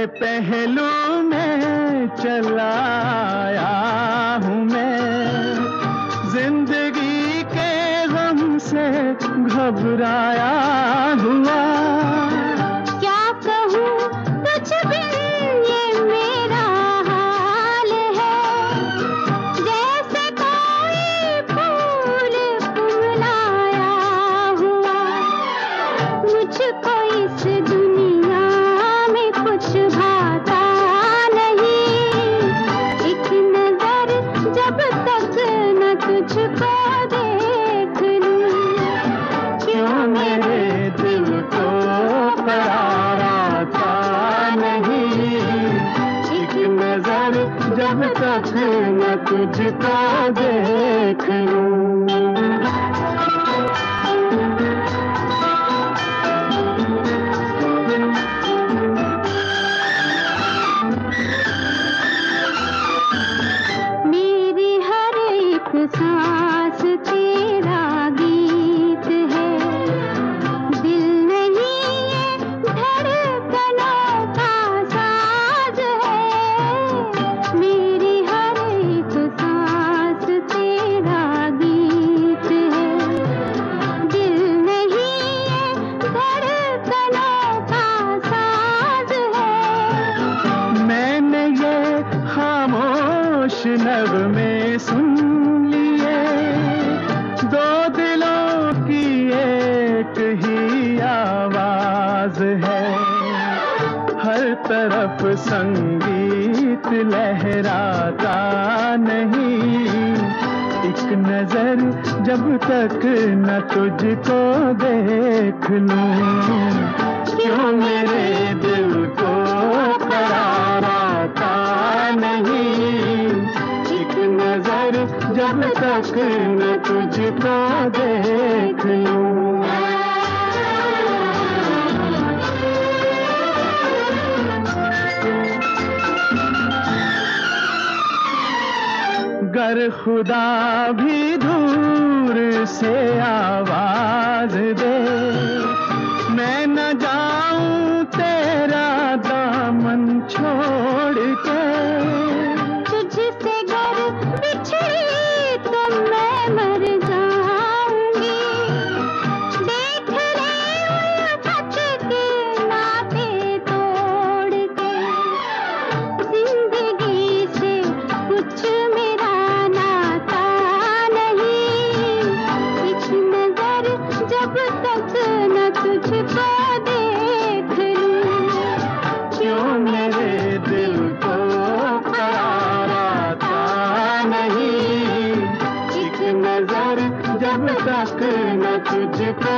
पहलू में चला आया हूँ मैं, जिंदगी के गम से घबराया हुआ। क्या कहूँ तुझ बिन ये मेरा हाल है, जैसे कोई फूल कुमलाया हुआ। मुझको इस दुनिया में कुछ भाता नहीं, एक नजर जब तक न तुझको देख लूं। क्यों मेरे दिल को करार आता नहीं, एक नजर जब तक न तुझको देख लूं। मेरी हर एक सांस तेरा गीत है, दिल नहीं ये धड़कनों का साज है। मेरी हर एक सांस तेरा गीत है, दिल नहीं ये धड़कनों का साज है। मैंने ये खामोश नगमे सुन लिए, दो दिलों की एक ही आवाज है। हर तरफ संगीत लहराता नहीं, एक नजर जब तक न तुझको देख लूं। क्यों मेरे दिल को करार आता नहीं, एक नजर जब तक न तुझको देख लूं। गर खुदा भी दूर से आवाज दे, मैं न जाऊं तेरा दामन छोड़ के। तुझसे गर बिछड़ी तो मैं मर जाऊंगी, देख ले उलझ के नाते तोड़ के। जिंदगी से कुछ मेरा नाता नहीं, एक नजर जब तक न तुझको देख लूं। क्यों मेरे दिल को करार आता नहीं, एक नजर जब तक न तुझको